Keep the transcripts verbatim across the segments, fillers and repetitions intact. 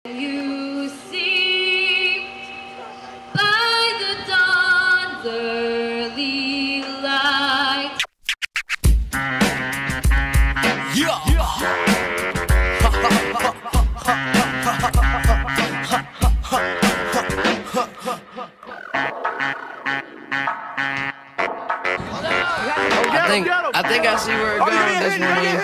You see by the dawn's early light. Yeah. I think I think I see where it's going this one here.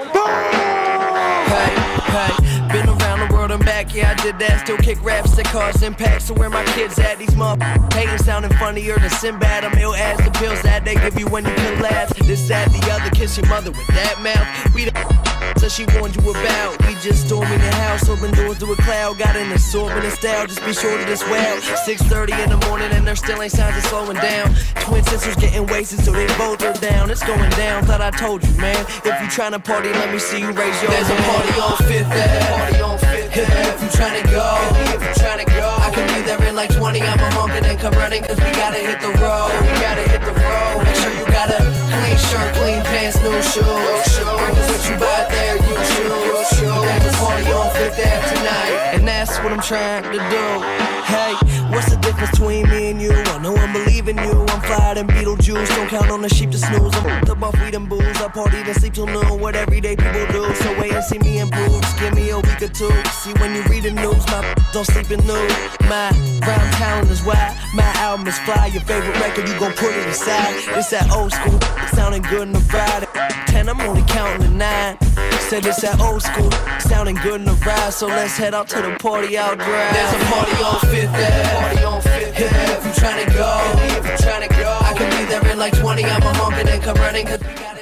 Hey, hey, been around the world and back, yeah, I did that. Still kick raps that cause impact. So where my kids at? These motherfuckers hating sounding funnier than Sinbad. I'm ill as the pills that they give you when you can laugh. This, that, the other, kiss your mother with that mouth. We the so she warned you about. We just storming the house, open doors to a cloud. Got an assortment of style, just be sure to this well. six thirty in the morning and there still ain't signs of slowing down. Twin sisters getting wasted so they both are down. It's going down, thought I told you, man. If you tryna party, let me see you raise your hand. There's a party on Fifth Ave. If you tryna go, if you tryna go, I can be there in like twenty. I'm a honk and then come running, cause we gotta hit the road. We gotta hit the road. Make sure you got a clean shirt, clean pants, new shoes. Bring us what you buy there, you choose. There's a party on Fifth Ave tonight, and that's what I'm trying to do. Hey, what's the difference between me and you? I know I'm believing you. I'm flyer than Beetlejuice. Don't count on the sheep to snooze. I'm up off weed and booze. I party then sleep till noon. What everyday people do. So wait and see me improve. Just give me a week or two. See when you read the news, my don't sleep in nude. My rhyme talent is wide. My album is fly. Your favorite record, you gon' put it aside. It's that old school, sounding good in the ride. Ten, I'm only counting to nine. Said it's that old school, sounding good in the ride. So let's head out to the party out drive. There's a party on Fifth Ave. Party on Fifth Ave. If you tryna go, if you tryna go, I can be there in like twenty. I'm a honk and then come running, cause we got